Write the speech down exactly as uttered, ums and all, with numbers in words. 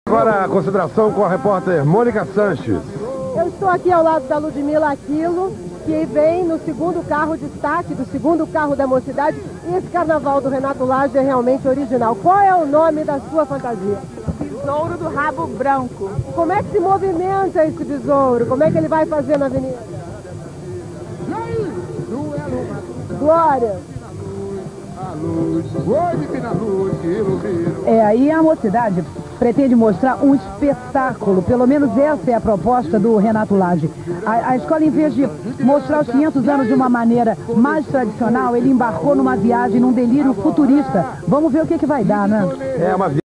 Agora a consideração com a repórter Mônica Sanches. Eu estou aqui ao lado da Ludmila Aquilo, que vem no segundo carro de destaque, do segundo carro da mocidade. E esse carnaval do Renato Lage é realmente original. Qual é o nome da sua fantasia? Besouro do Rabo Branco. Como é que se movimenta esse besouro? Como é que ele vai fazer na avenida? Glória. É, aí a mocidade pretende mostrar um espetáculo, pelo menos essa é a proposta do Renato Lage. A, a escola, em vez de mostrar os quinhentos anos de uma maneira mais tradicional, ele embarcou numa viagem, num delírio futurista. Vamos ver o que, que vai dar, né? É uma